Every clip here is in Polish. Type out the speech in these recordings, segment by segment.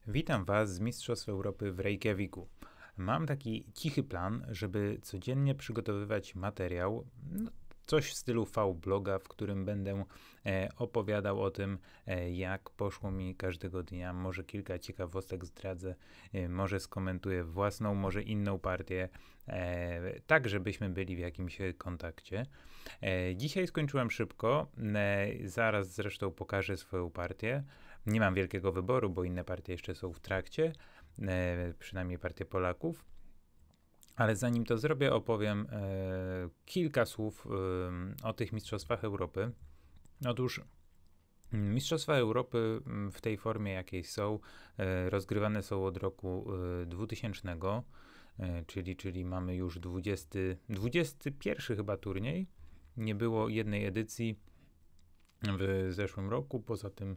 Witam Was z Mistrzostw Europy w Reykjaviku. Mam taki cichy plan, żeby codziennie przygotowywać materiał, coś w stylu V-bloga, w którym będę opowiadał o tym, jak poszło mi każdego dnia. Może kilka ciekawostek zdradzę, może skomentuję własną, może inną partię, tak żebyśmy byli w jakimś kontakcie. Dzisiaj skończyłem szybko, zaraz zresztą pokażę swoją partię. Nie mam wielkiego wyboru, bo inne partie jeszcze są w trakcie, przynajmniej partie Polaków. Ale zanim to zrobię, opowiem kilka słów o tych Mistrzostwach Europy. Otóż Mistrzostwa Europy w tej formie, jakiej są, rozgrywane są od roku 2000, czyli mamy już 21 chyba turniej. Nie było jednej edycji w zeszłym roku. Poza tym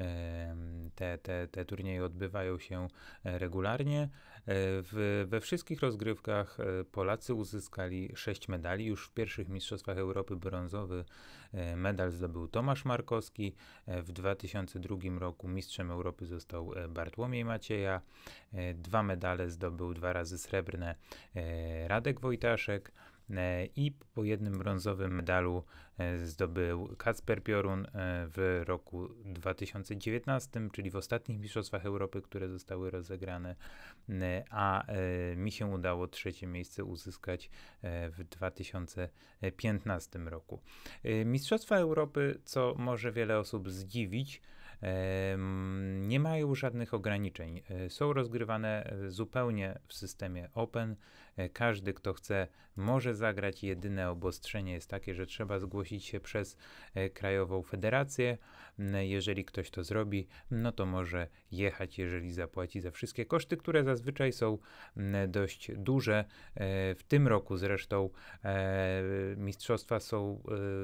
te turnieje odbywają się regularnie. We wszystkich rozgrywkach Polacy uzyskali 6 medali. Już w pierwszych Mistrzostwach Europy brązowy medal zdobył Tomasz Markowski. W 2002 roku mistrzem Europy został Bartłomiej Macieja. 2 medale zdobył 2 razy srebrne Radek Wojtaszek. I po jednym brązowym medalu zdobył Kacper Piorun w roku 2019, czyli w ostatnich Mistrzostwach Europy, które zostały rozegrane, a mi się udało 3. miejsce uzyskać w 2015 roku. Mistrzostwa Europy, co może wiele osób zdziwić, nie mają żadnych ograniczeń. Są rozgrywane zupełnie w systemie open. Każdy, kto chce, może zagrać. Jedyne obostrzenie jest takie, że trzeba zgłosić się przez Krajową Federację. Jeżeli ktoś to zrobi, no to może jechać, jeżeli zapłaci za wszystkie koszty, które zazwyczaj są dość duże. W tym roku zresztą mistrzostwa są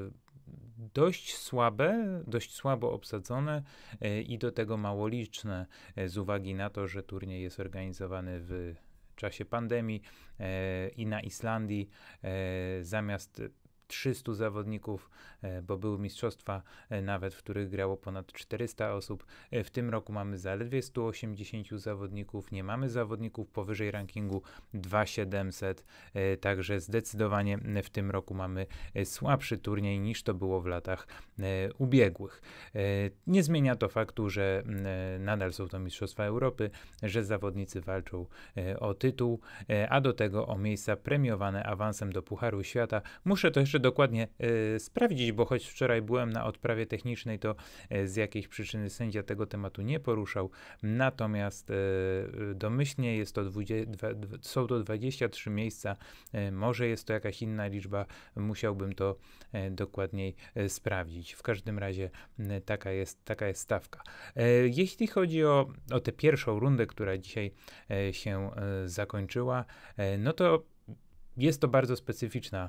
dość słabo obsadzone i do tego mało liczne z uwagi na to, że turniej jest organizowany w czasie pandemii i na Islandii zamiast 300 zawodników, bo były mistrzostwa nawet, w których grało ponad 400 osób. W tym roku mamy zaledwie 180 zawodników, nie mamy zawodników powyżej rankingu 2700, także zdecydowanie w tym roku mamy słabszy turniej niż to było w latach ubiegłych. Nie zmienia to faktu, że nadal są to Mistrzostwa Europy, że zawodnicy walczą o tytuł, a do tego o miejsca premiowane awansem do Pucharu Świata. Muszę to jeszcze dokładnie sprawdzić, bo choć wczoraj byłem na odprawie technicznej, to z jakiejś przyczyny sędzia tego tematu nie poruszał. Natomiast domyślnie są to 23 miejsca. Może jest to jakaś inna liczba, musiałbym to dokładniej sprawdzić. W każdym razie taka jest stawka. Jeśli chodzi o tę pierwszą rundę, która dzisiaj się zakończyła, no to jest to bardzo specyficzna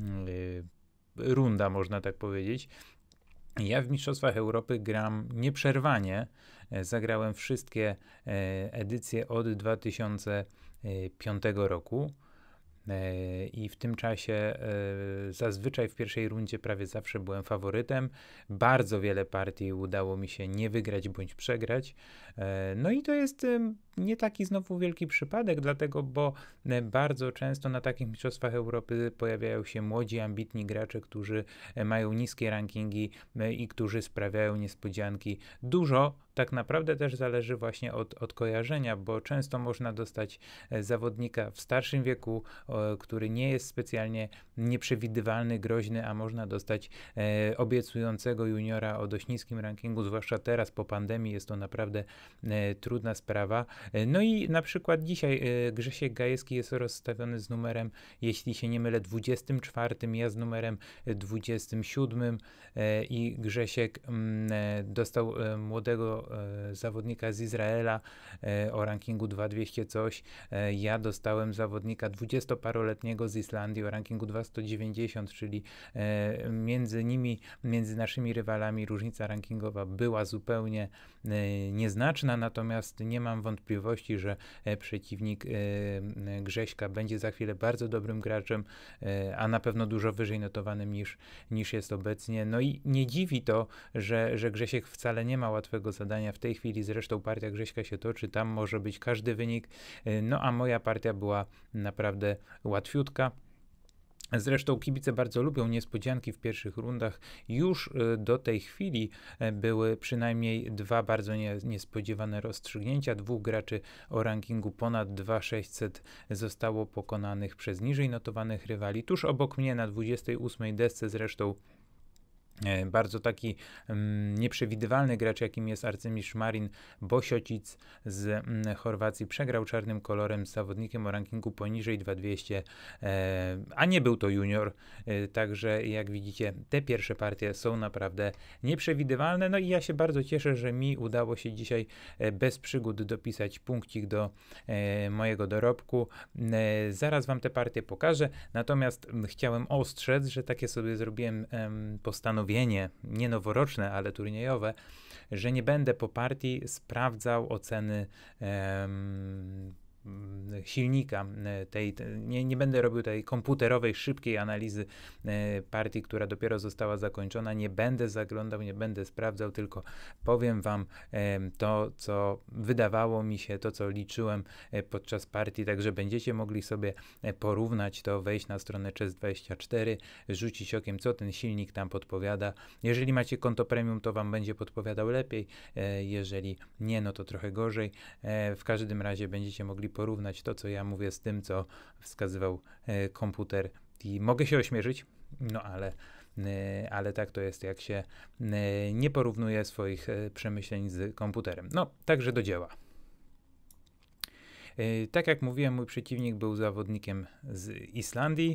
runda, można tak powiedzieć. Ja w Mistrzostwach Europy gram nieprzerwanie. Zagrałem wszystkie edycje od 2005 roku. I w tym czasie zazwyczaj w pierwszej rundzie prawie zawsze byłem faworytem. Bardzo wiele partii udało mi się nie wygrać bądź przegrać. No i to jest nie taki znowu wielki przypadek, dlatego, bo bardzo często na takich Mistrzostwach Europy pojawiają się młodzi, ambitni gracze, którzy mają niskie rankingi i którzy sprawiają niespodzianki. Dużo tak naprawdę też zależy właśnie od kojarzenia, bo często można dostać zawodnika w starszym wieku, który nie jest specjalnie nieprzewidywalny, groźny, a można dostać obiecującego juniora o dość niskim rankingu, zwłaszcza teraz po pandemii jest to naprawdę trudna sprawa. No i na przykład dzisiaj Grzesiek Gajewski jest rozstawiony z numerem, jeśli się nie mylę, 24, ja z numerem 27 i Grzesiek dostał młodego zawodnika z Izraela o rankingu 2200 coś. Ja dostałem zawodnika 20-paroletniego z Islandii o rankingu 2190, czyli między naszymi rywalami różnica rankingowa była zupełnie nieznaczna, natomiast nie mam wątpliwości, że przeciwnik Grześka będzie za chwilę bardzo dobrym graczem, a na pewno dużo wyżej notowanym niż jest obecnie. No i nie dziwi to, że Grzesiek wcale nie ma łatwego zadania. nadania. W tej chwili zresztą partia Grześka się toczy, tam może być każdy wynik, no a moja partia była naprawdę łatwiutka. Zresztą kibice bardzo lubią niespodzianki w pierwszych rundach. Już do tej chwili były przynajmniej dwa bardzo niespodziewane rozstrzygnięcia. Dwóch graczy o rankingu ponad 2600 zostało pokonanych przez niżej notowanych rywali. Tuż obok mnie na 28 desce zresztą bardzo taki nieprzewidywalny gracz, jakim jest arcymistrz Marin Bosiocic z Chorwacji, przegrał czarnym kolorem z zawodnikiem o rankingu poniżej 2200, a nie był to junior, także jak widzicie, te pierwsze partie są naprawdę nieprzewidywalne, no i ja się bardzo cieszę, że mi udało się dzisiaj bez przygód dopisać punkcik do mojego dorobku. Zaraz wam te partie pokażę, natomiast chciałem ostrzec, że takie sobie zrobiłem postanowienie, nie noworoczne, ale turniejowe, że nie będę po partii sprawdzał oceny silnika, nie będę robił tej komputerowej, szybkiej analizy partii, która dopiero została zakończona, nie będę zaglądał, nie będę sprawdzał, tylko powiem wam to, co wydawało mi się, to, co liczyłem podczas partii, także będziecie mogli sobie porównać to, wejść na stronę Chess24, rzucić okiem, co ten silnik tam podpowiada. Jeżeli macie konto premium, to wam będzie podpowiadał lepiej, jeżeli nie, no to trochę gorzej. W każdym razie będziecie mogli porównać to, co ja mówię, z tym, co wskazywał komputer. I mogę się ośmieszyć, no ale tak to jest, jak się nie porównuje swoich przemyśleń z komputerem. No, także do dzieła. Tak jak mówiłem, mój przeciwnik był zawodnikiem z Islandii.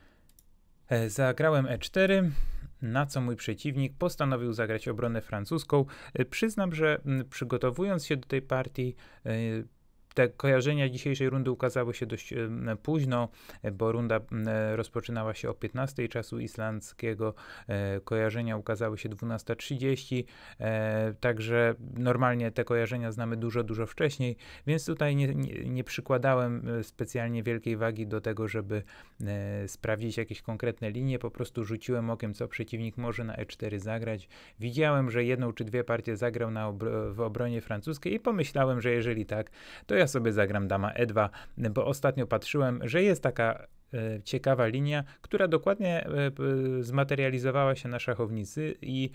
Zagrałem E4, na co mój przeciwnik postanowił zagrać obronę francuską. Przyznam, że przygotowując się do tej partii, te kojarzenia dzisiejszej rundy ukazały się dość późno, bo runda rozpoczynała się o 15 czasu islandzkiego, kojarzenia ukazały się 12:30, także normalnie te kojarzenia znamy dużo wcześniej, więc tutaj nie przykładałem specjalnie wielkiej wagi do tego, żeby sprawdzić jakieś konkretne linie, po prostu rzuciłem okiem, co przeciwnik może na E4 zagrać. Widziałem, że jedną czy dwie partie zagrał w obronie francuskiej i pomyślałem, że jeżeli tak, to ja sobie zagram dama E2, bo ostatnio patrzyłem, że jest taka ciekawa linia, która dokładnie zmaterializowała się na szachownicy i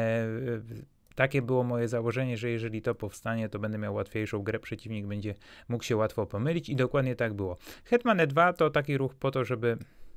takie było moje założenie, że jeżeli to powstanie, to będę miał łatwiejszą grę, przeciwnik będzie mógł się łatwo pomylić i dokładnie tak było. Hetman E2 to taki ruch po to, żeby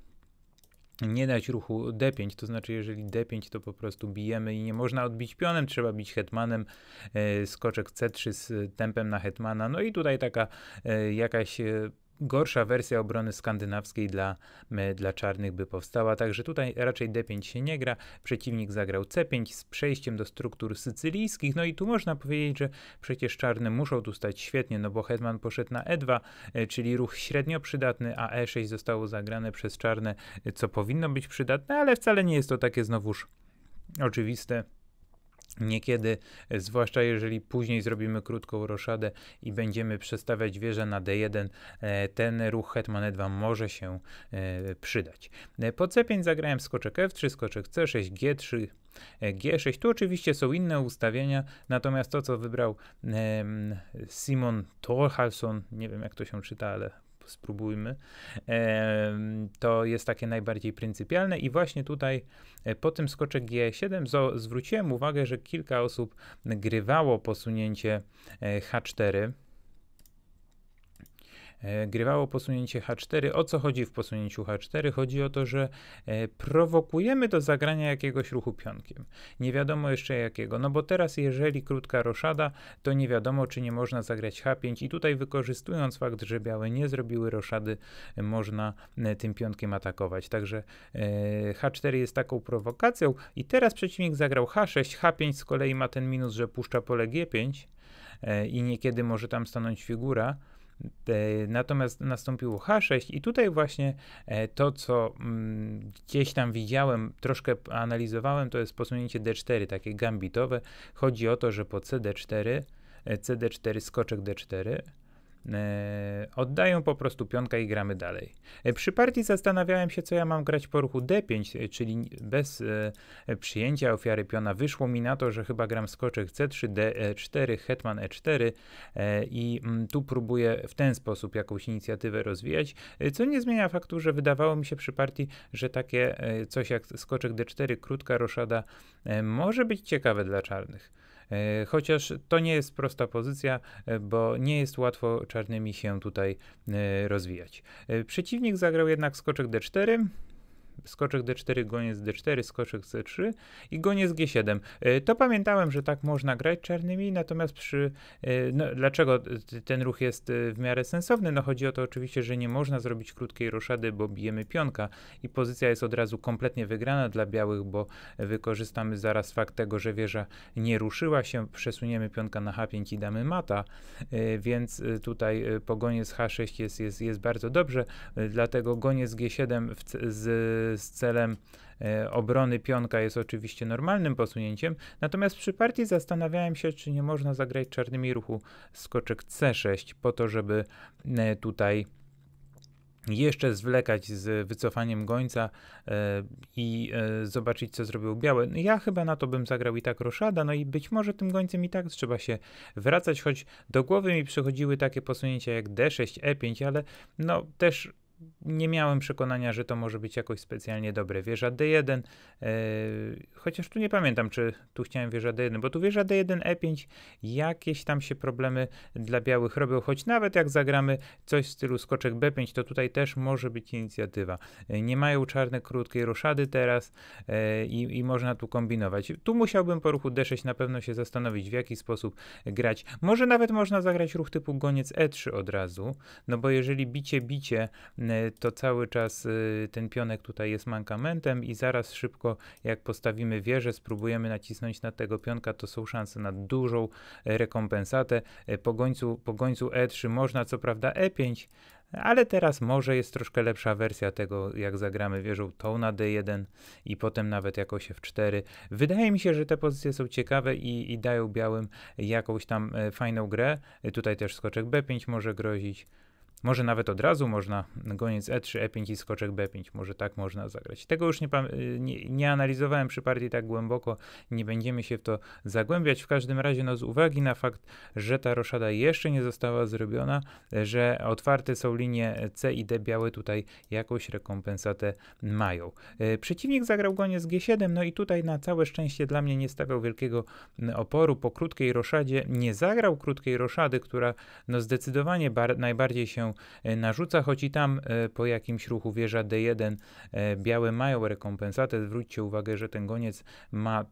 nie dać ruchu D5, to znaczy jeżeli D5 to po prostu bijemy i nie można odbić pionem, trzeba bić hetmanem, skoczek C3 z tempem na hetmana, no i tutaj taka jakaś gorsza wersja obrony skandynawskiej dla czarnych by powstała, także tutaj raczej D5 się nie gra, przeciwnik zagrał C5 z przejściem do struktur sycylijskich, no i tu można powiedzieć, że przecież czarne muszą tu stać świetnie, no bo hetman poszedł na E2, czyli ruch średnio przydatny, a E6 zostało zagrane przez czarne, co powinno być przydatne, ale wcale nie jest to takie znowuż oczywiste. Niekiedy, zwłaszcza jeżeli później zrobimy krótką roszadę i będziemy przestawiać wieżę na D1, ten ruch hetman E2 może się przydać. Po C5 zagrałem skoczek F3, skoczek C6, G3, G6. Tu oczywiście są inne ustawienia, natomiast to, co wybrał Simon Thorhalsson, nie wiem jak to się czyta, ale spróbujmy, to jest takie najbardziej pryncypialne i właśnie tutaj po tym skoczek G7 zwróciłem uwagę, że kilka osób grywało posunięcie H4. Grywało posunięcie H4. O co chodzi w posunięciu H4? Chodzi o to, że prowokujemy do zagrania jakiegoś ruchu pionkiem. Nie wiadomo jeszcze jakiego, no bo teraz jeżeli krótka roszada, to nie wiadomo, czy nie można zagrać H5 i tutaj wykorzystując fakt, że białe nie zrobiły roszady, można tym pionkiem atakować. Także H4 jest taką prowokacją i teraz przeciwnik zagrał H6, H5 z kolei ma ten minus, że puszcza pole G5 i niekiedy może tam stanąć figura. Natomiast nastąpiło H6 i tutaj właśnie to, co gdzieś tam widziałem, troszkę analizowałem, to jest posunięcie D4, takie gambitowe. Chodzi o to, że po CD4, CD4 skoczek D4, oddają po prostu pionka i gramy dalej. Przy partii zastanawiałem się, co ja mam grać po ruchu D5, czyli bez przyjęcia ofiary piona. Wyszło mi na to, że chyba gram skoczek C3, D4, hetman E4 i tu próbuję w ten sposób jakąś inicjatywę rozwijać, co nie zmienia faktu, że wydawało mi się przy partii, że takie coś jak skoczek D4, krótka roszada może być ciekawe dla czarnych. Chociaż to nie jest prosta pozycja, bo nie jest łatwo czarnymi się tutaj rozwijać. Przeciwnik zagrał jednak skoczek D4, skoczek D4, goniec D4, skoczek C3 i goniec G7. To pamiętałem, że tak można grać czarnymi, natomiast dlaczego ten ruch jest w miarę sensowny? No chodzi o to oczywiście, że nie można zrobić krótkiej roszady, bo bijemy pionka i pozycja jest od razu kompletnie wygrana dla białych, bo wykorzystamy zaraz fakt tego, że wieża nie ruszyła się, przesuniemy pionka na H5 i damy mata, więc tutaj po goniec H6 jest bardzo dobrze, dlatego goniec G7 z celem obrony pionka jest oczywiście normalnym posunięciem, natomiast przy partii zastanawiałem się, czy nie można zagrać czarnymi ruchu skoczek C6 po to, żeby tutaj jeszcze zwlekać z wycofaniem gońca i zobaczyć, co zrobił białe. No ja chyba na to bym zagrał i tak roszada, no i być może tym gońcem i tak trzeba się wracać, choć do głowy mi przychodziły takie posunięcia jak D6, E5, ale no też nie miałem przekonania, że to może być jakoś specjalnie dobre. Wieża D1, chociaż tu nie pamiętam, czy tu chciałem wieża D1, bo tu wieża D1, E5, jakieś tam się problemy dla białych robią, choć nawet jak zagramy coś w stylu skoczek B5, to tutaj też może być inicjatywa. Nie mają czarne krótkiej roszady teraz i można tu kombinować. Tu musiałbym po ruchu D6 na pewno się zastanowić, w jaki sposób grać. Może nawet można zagrać ruch typu goniec E3 od razu, no bo jeżeli bicie, to cały czas ten pionek tutaj jest mankamentem i zaraz szybko jak postawimy wieżę, spróbujemy nacisnąć na tego pionka, to są szanse na dużą rekompensatę. Po gońcu E3 można co prawda E5, ale teraz może jest troszkę lepsza wersja tego, jak zagramy wieżą tą na D1 i potem nawet jakoś F4. Wydaje mi się, że te pozycje są ciekawe i dają białym jakąś tam fajną grę. Tutaj też skoczek B5 może grozić. Może nawet od razu można goniec E3, E5 i skoczek B5. Może tak można zagrać. Tego już nie analizowałem przy partii tak głęboko. Nie będziemy się w to zagłębiać. W każdym razie no, z uwagi na fakt, że ta roszada jeszcze nie została zrobiona, że otwarte są linie C i D, białe tutaj jakąś rekompensatę mają. Przeciwnik zagrał goniec G7, no i tutaj na całe szczęście dla mnie nie stawiał wielkiego oporu. Po krótkiej roszadzie nie zagrał krótkiej roszady, która no zdecydowanie najbardziej się narzuca, choć i tam po jakimś ruchu wieża D1 białe mają rekompensatę. Zwróćcie uwagę, że ten goniec ma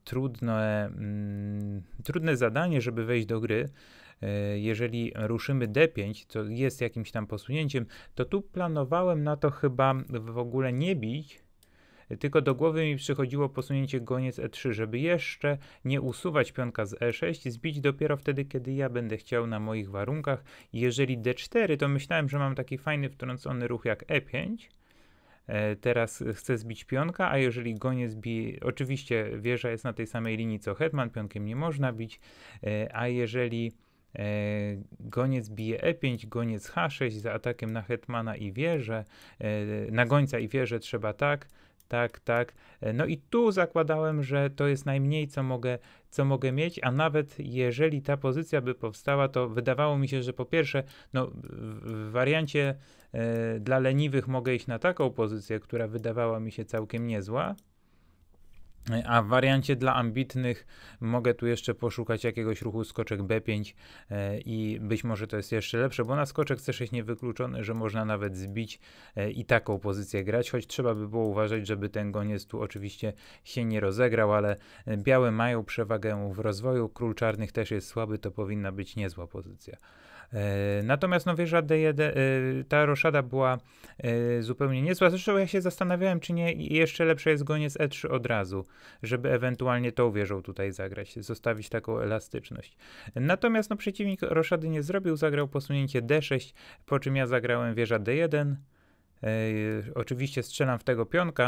trudne zadanie, żeby wejść do gry. Jeżeli ruszymy D5, co jest jakimś tam posunięciem, to tu planowałem na to chyba w ogóle nie bić, tylko do głowy mi przychodziło posunięcie goniec E3, żeby jeszcze nie usuwać pionka z E6, zbić dopiero wtedy, kiedy ja będę chciał na moich warunkach. Jeżeli D4, to myślałem, że mam taki fajny wtrącony ruch jak E5. Teraz chcę zbić pionka, a jeżeli goniec bije, oczywiście wieża jest na tej samej linii co hetman, pionkiem nie można bić, a jeżeli goniec bije E5, goniec H6 za atakiem na hetmana i wieżę, na gońca i wieżę trzeba tak. No i tu zakładałem, że to jest najmniej, co mogę mieć, a nawet jeżeli ta pozycja by powstała, to wydawało mi się, że po pierwsze, no w wariancie dla leniwych mogę iść na taką pozycję, która wydawała mi się całkiem niezła, a w wariancie dla ambitnych mogę tu jeszcze poszukać jakiegoś ruchu skoczek B5 i być może to jest jeszcze lepsze, bo na skoczek C6 niewykluczone, że można nawet zbić i taką pozycję grać, choć trzeba by było uważać, żeby ten goniec tu oczywiście się nie rozegrał, ale białe mają przewagę w rozwoju, król czarnych też jest słaby, to powinna być niezła pozycja. Natomiast no wieża D1, ta roszada była zupełnie niezła. Zresztą ja się zastanawiałem, czy nie jeszcze lepsze jest goniec E3 od razu, żeby ewentualnie tą wieżą tutaj zagrać, zostawić taką elastyczność. Natomiast no przeciwnik roszady nie zrobił, zagrał posunięcie D6, po czym ja zagrałem wieża D1. Oczywiście strzelam w tego pionka,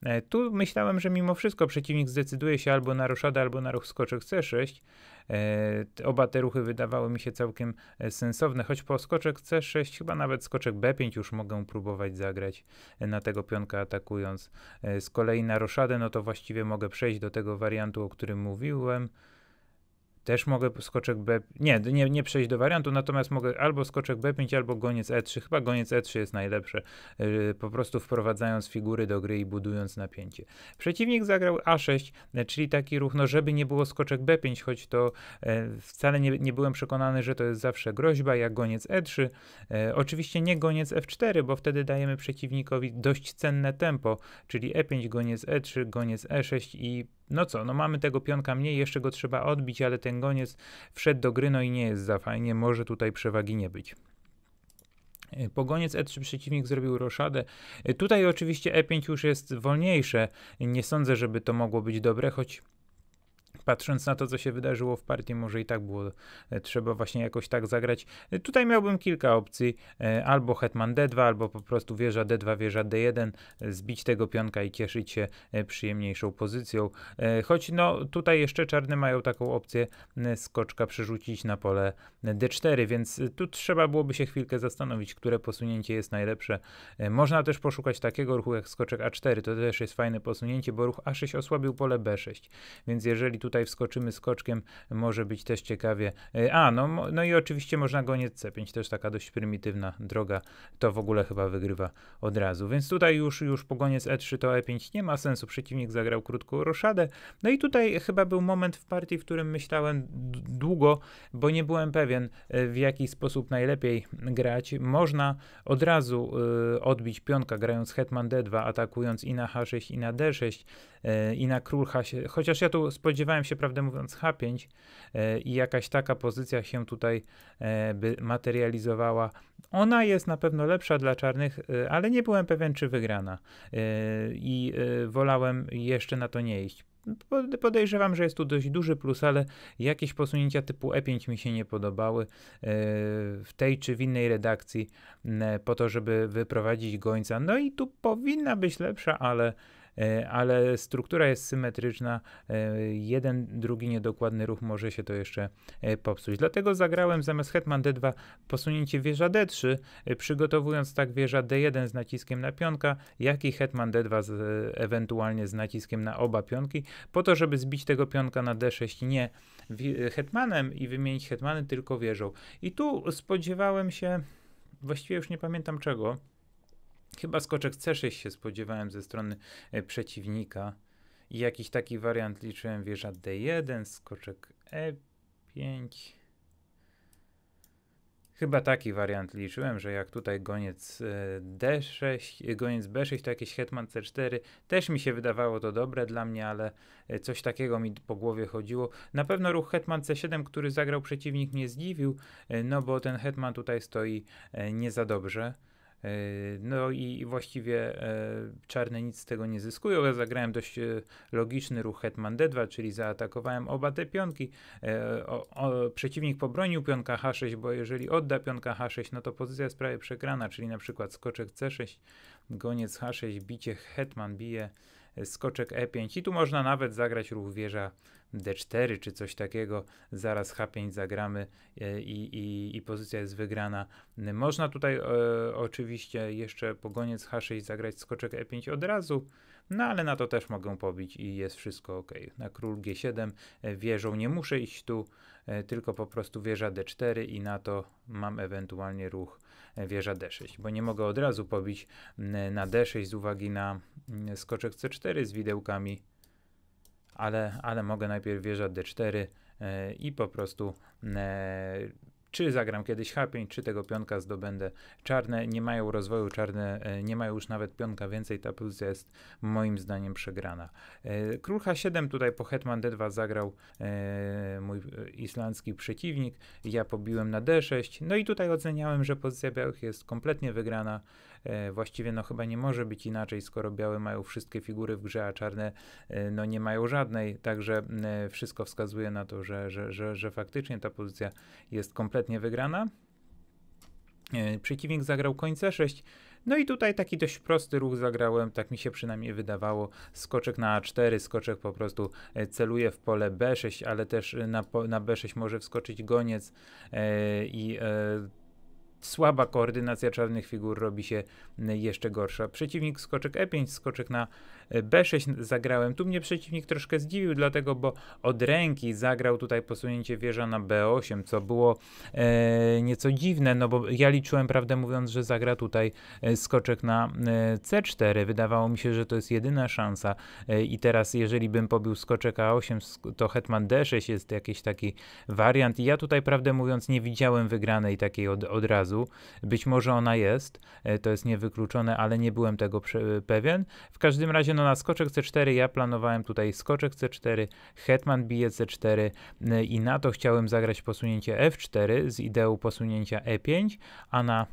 Tu myślałem, że mimo wszystko przeciwnik zdecyduje się albo na roszadę, albo na ruch skoczek C6. Oba te ruchy wydawały mi się całkiem sensowne, choć po skoczek C6, chyba nawet skoczek B5 już mogę próbować zagrać na tego pionka atakując. Z kolei na roszadę, no to właściwie mogę przejść do tego wariantu, o którym mówiłem. Też mogę skoczek B... Nie przejść do wariantu, natomiast mogę albo skoczek B5, albo goniec E3. Chyba goniec E3 jest najlepsze, po prostu wprowadzając figury do gry i budując napięcie. Przeciwnik zagrał A6, czyli taki ruch, no żeby nie było skoczek B5, choć to wcale nie byłem przekonany, że to jest zawsze groźba, jak goniec E3. Oczywiście nie goniec F4, bo wtedy dajemy przeciwnikowi dość cenne tempo, czyli E5, goniec E3, goniec E6 i no co, no mamy tego pionka mniej, jeszcze go trzeba odbić, ale ten goniec wszedł do gry, no i nie jest za fajnie, może tutaj przewagi nie być. Po goniec E3 przeciwnik zrobił roszadę. Tutaj oczywiście E5 już jest wolniejsze, nie sądzę, żeby to mogło być dobre, choć patrząc na to, co się wydarzyło w partii, może i tak było trzeba właśnie jakoś tak zagrać. Tutaj miałbym kilka opcji, albo hetman D2, albo po prostu wieża D2, wieża D1, zbić tego pionka i cieszyć się przyjemniejszą pozycją. Choć no tutaj jeszcze czarne mają taką opcję skoczka przerzucić na pole D4, więc tu trzeba byłoby się chwilkę zastanowić, które posunięcie jest najlepsze. Można też poszukać takiego ruchu jak skoczek A4, to też jest fajne posunięcie, bo ruch A6 osłabił pole B6, więc jeżeli tutaj wskoczymy skoczkiem, może być też ciekawie. No i oczywiście można goniec C5, też taka dość prymitywna droga, to w ogóle chyba wygrywa od razu. Więc tutaj już po goniec E3 to E5 nie ma sensu, przeciwnik zagrał krótką roszadę. No i tutaj chyba był moment w partii, w którym myślałem długo, bo nie byłem pewien, w jaki sposób najlepiej grać. Można od razu odbić pionka, grając hetman D2, atakując i na H6, i na D6, i na król H7, chociaż ja tu spodziewałem się, prawdę mówiąc, H5 i jakaś taka pozycja się tutaj by materializowała. Ona jest na pewno lepsza dla czarnych, ale nie byłem pewien, czy wygrana i wolałem jeszcze na to nie iść. Podejrzewam, że jest tu dość duży plus, ale jakieś posunięcia typu E5 mi się nie podobały w tej czy w innej redakcji po to, żeby wyprowadzić gońca. No i tu powinna być lepsza, ale struktura jest symetryczna, jeden, drugi niedokładny ruch może się to jeszcze popsuć. Dlatego zagrałem zamiast hetman D2 posunięcie wieża D3, przygotowując tak wieża D1 z naciskiem na pionka, jak i hetman D2 ewentualnie z naciskiem na oba pionki, po to, żeby zbić tego pionka na D6 nie hetmanem i wymienić hetmanem, tylko wieżą. I tu spodziewałem się, właściwie już nie pamiętam czego, chyba skoczek C6 się spodziewałem ze strony przeciwnika i jakiś taki wariant liczyłem, wieża D1, skoczek E5. Chyba taki wariant liczyłem, że jak tutaj goniec D6, goniec B6, to jakiś hetman C4. Też mi się wydawało to dobre dla mnie, ale coś takiego mi po głowie chodziło. Na pewno ruch hetman C7, który zagrał przeciwnik, mnie zdziwił, no bo ten hetman tutaj stoi nie za dobrze. No i właściwie czarne nic z tego nie zyskują. Ja zagrałem dość logiczny ruch hetman D2, czyli zaatakowałem oba te pionki. Przeciwnik pobronił pionka H6, bo jeżeli odda pionka H6, no to pozycja jest prawie przegrana, czyli na przykład skoczek C6, goniec H6, bicie hetman bije, skoczek E5 i tu można nawet zagrać ruch wieża D4 czy coś takiego, zaraz H5 zagramy i pozycja jest wygrana. Można tutaj oczywiście jeszcze po goniec H6 zagrać skoczek E5 od razu, no ale na to też mogę pobić i jest wszystko ok. Na król G7 wieżą nie muszę iść tu, tylko po prostu wieża D4 i na to mam ewentualnie ruch wieża D6, bo nie mogę od razu pobić na D6 z uwagi na skoczek C4 z widełkami, ale mogę najpierw wieża D4 i po prostu czy zagram kiedyś H5, czy tego pionka zdobędę. Czarne nie mają rozwoju, czarne nie mają już nawet pionka więcej, ta pozycja jest moim zdaniem przegrana. Król H7 tutaj po hetman D2 zagrał mój islandzki przeciwnik, ja pobiłem na D6, no i tutaj oceniałem, że pozycja białych jest kompletnie wygrana. Właściwie no chyba nie może być inaczej, skoro białe mają wszystkie figury w grze, a czarne no nie mają żadnej, także wszystko wskazuje na to, że faktycznie ta pozycja jest kompletnie wygrana. Przeciwnik zagrał koń C6, No i tutaj taki dość prosty ruch zagrałem, tak mi się przynajmniej wydawało. Skoczek na A4, skoczek po prostu celuje w pole B6, ale też na B6 może wskoczyć goniec i słaba koordynacja czarnych figur robi się jeszcze gorsza. Przeciwnik skoczek E5, skoczek na B6 zagrałem. Tu mnie przeciwnik troszkę zdziwił, dlatego, bo od ręki zagrał tutaj posunięcie wieża na B8, co było nieco dziwne, no bo ja liczyłem, prawdę mówiąc, że zagra tutaj skoczek na C4. Wydawało mi się, że to jest jedyna szansa i teraz jeżeli bym pobił skoczek A8, to hetman D6 jest jakiś taki wariant i ja tutaj, prawdę mówiąc, nie widziałem wygranej takiej od razu. Być może ona jest, to jest niewykluczone, ale nie byłem tego pewien. W każdym razie no na skoczek C4 ja planowałem tutaj skoczek C4, hetman bije C4 i na to chciałem zagrać posunięcie F4 z ideą posunięcia E5, a na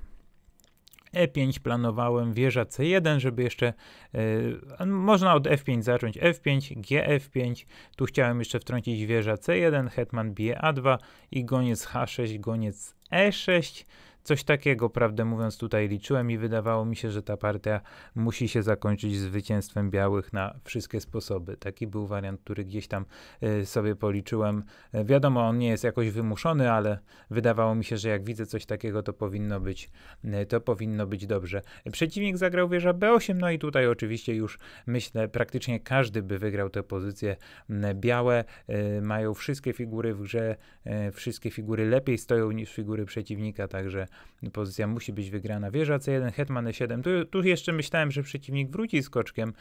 E5 planowałem wieża C1, żeby jeszcze, można od F5 zacząć, F5, GF5, tu chciałem jeszcze wtrącić wieża C1, hetman bije A2 i goniec H6, goniec E6, coś takiego, prawdę mówiąc, tutaj liczyłem i wydawało mi się, że ta partia musi się zakończyć zwycięstwem białych na wszystkie sposoby. Taki był wariant, który gdzieś tam sobie policzyłem. Wiadomo, on nie jest jakoś wymuszony, ale wydawało mi się, że jak widzę coś takiego, to powinno być dobrze. Przeciwnik zagrał wieża B8, no i tutaj oczywiście już myślę, praktycznie każdy by wygrał tę pozycję. Białe mają wszystkie figury w grze, wszystkie figury lepiej stoją niż figury przeciwnika, także pozycja musi być wygrana. Wieża C1, hetman E7. Tu jeszcze myślałem, że przeciwnik wróci skoczkiem,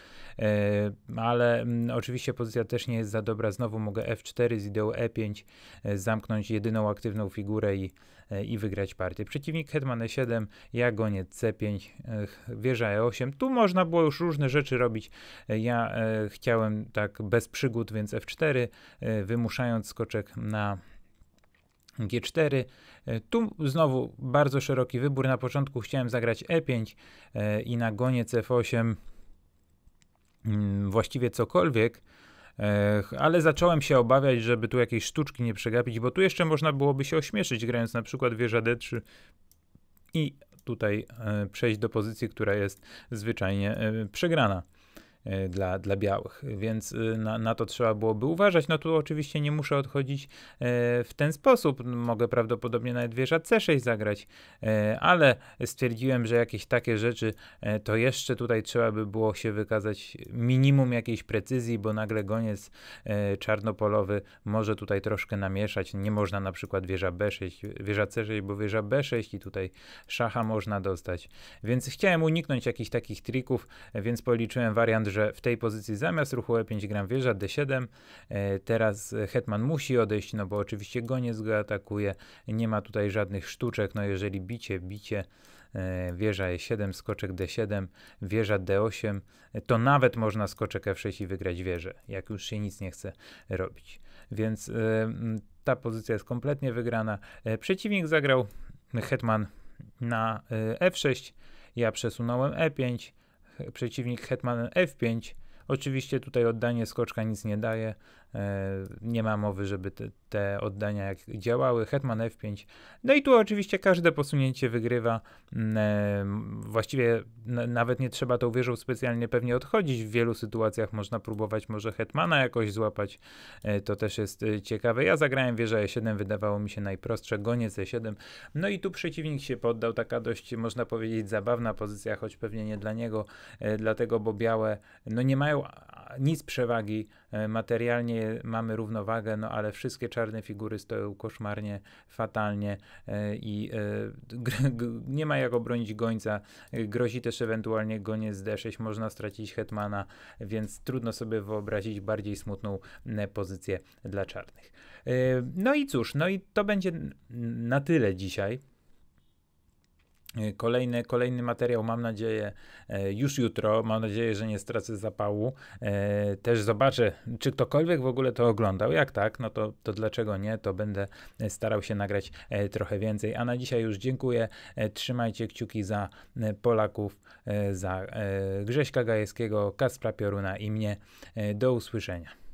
ale oczywiście pozycja też nie jest za dobra. Znowu mogę F4 z ideą E5 zamknąć jedyną aktywną figurę i wygrać partię. Przeciwnik hetman E7, ja goniec C5, wieża E8. Tu można było już różne rzeczy robić. Ja chciałem tak bez przygód, więc F4, wymuszając skoczek na G4. Tu znowu bardzo szeroki wybór. Na początku chciałem zagrać E5 i na goniec F8 właściwie cokolwiek, ale zacząłem się obawiać, żeby tu jakieś sztuczki nie przegapić, bo tu jeszcze można byłoby się ośmieszyć, grając na przykład wieża D3 i tutaj przejść do pozycji, która jest zwyczajnie przegrana dla białych, więc na to trzeba byłoby uważać. No tu oczywiście nie muszę odchodzić w ten sposób, mogę prawdopodobnie nawet wieża C6 zagrać, ale stwierdziłem, że jakieś takie rzeczy to jeszcze tutaj trzeba by było się wykazać minimum jakiejś precyzji, bo nagle goniec czarnopolowy może tutaj troszkę namieszać. Nie można na przykład wieża B6, wieża C6, bo wieża B6 i tutaj szacha można dostać. Więc chciałem uniknąć jakichś takich trików, więc policzyłem wariant, że w tej pozycji zamiast ruchu E5 gram wieża D7, teraz hetman musi odejść, no bo oczywiście goniec go atakuje, nie ma tutaj żadnych sztuczek, no jeżeli bicie, wieża E7, skoczek D7, wieża D8, to nawet można skoczek F6 i wygrać wieżę, jak już się nic nie chce robić. Więc ta pozycja jest kompletnie wygrana. Przeciwnik zagrał hetman na F6, ja przesunąłem E5, przeciwnik hetman F5. Oczywiście tutaj oddanie skoczka nic nie daje. Nie ma mowy, żeby te oddania jak działały. Hetman F5. No i tu oczywiście każde posunięcie wygrywa. Właściwie nawet nie trzeba tą wieżą specjalnie pewnie odchodzić. W wielu sytuacjach można próbować może hetmana jakoś złapać. To też jest ciekawe. Ja zagrałem wieża E7, wydawało mi się najprostsze. Goniec E7. No i tu przeciwnik się poddał. Taka dość, można powiedzieć, zabawna pozycja, choć pewnie nie dla niego. Dlatego, bo białe no nie mają nic przewagi. Materialnie mamy równowagę, no ale wszystkie czarne figury stoją koszmarnie, fatalnie i nie ma jak obronić gońca. Grozi też ewentualnie goniec D6, można stracić hetmana, więc trudno sobie wyobrazić bardziej smutną pozycję dla czarnych. No i cóż, no i to będzie na tyle dzisiaj. Kolejny materiał, mam nadzieję, już jutro. Mam nadzieję, że nie stracę zapału. Też zobaczę, czy ktokolwiek w ogóle to oglądał. Jak tak, no to dlaczego nie? To będę starał się nagrać trochę więcej. A na dzisiaj już dziękuję. Trzymajcie kciuki za Polaków, za Grześka Gajewskiego, Kacpra Pioruna i mnie. Do usłyszenia.